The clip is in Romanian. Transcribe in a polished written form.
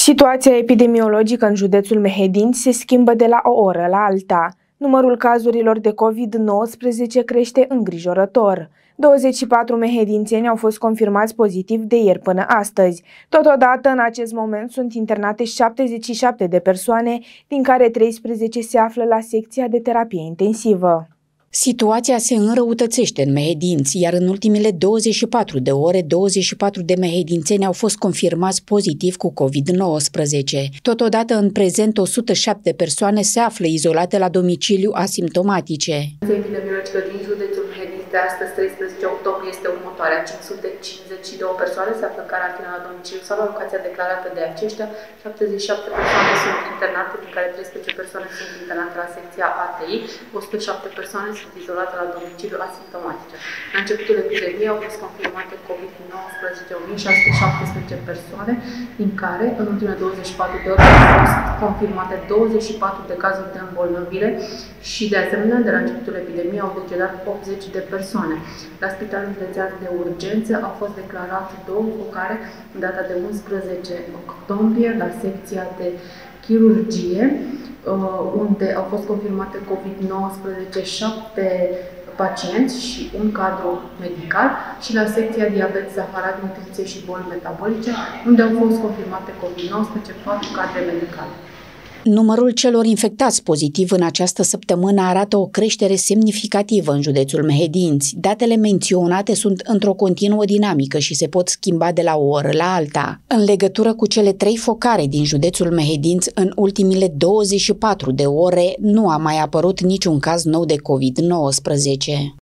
Situația epidemiologică în județul Mehedinți se schimbă de la o oră la alta. Numărul cazurilor de COVID-19 crește îngrijorător. 24 mehedințeni au fost confirmați pozitiv de ieri până astăzi. Totodată, în acest moment sunt internate 77 de persoane, din care 13 se află la secția de terapie intensivă. Situația se înrăutățește în Mehedinți, iar în ultimele 24 de ore, 24 de mehedințeni au fost confirmați pozitiv cu COVID-19. Totodată, în prezent, 107 persoane se află izolate la domiciliu asimptomatice. Epidemiologică din județul Mehedinți de astăzi, 13 octombrie, este următoarea. 552 persoane se află în carantină la domiciliu sau la locația declarată de aceștia, 77 persoane sunt internate, din care 13 persoane sunt internate la secția ATI, 107 persoane sunt izolate la domiciliu asimptomatice. La începutul epidemiei au fost confirmate COVID-19 1617 persoane, din care în ultimele 24 de ore au fost confirmate 24 de cazuri de îmbolnăvire și de asemenea de la începutul epidemiei au decedat 80 de persoane. La Spitalul Județean de Urgență au fost declarate 2 focare în data de 11 octombrie la secția de chirurgie, unde au fost confirmate COVID-19 7 pacienți și un cadru medical, și la secția diabet, zaharat, nutriție și boli metabolice, unde au fost confirmate COVID-19 4 cadre medicale. Numărul celor infectați pozitiv în această săptămână arată o creștere semnificativă în județul Mehedinți. Datele menționate sunt într-o continuă dinamică și se pot schimba de la o oră la alta. În legătură cu cele 3 focare din județul Mehedinți, în ultimele 24 de ore nu a mai apărut niciun caz nou de COVID-19.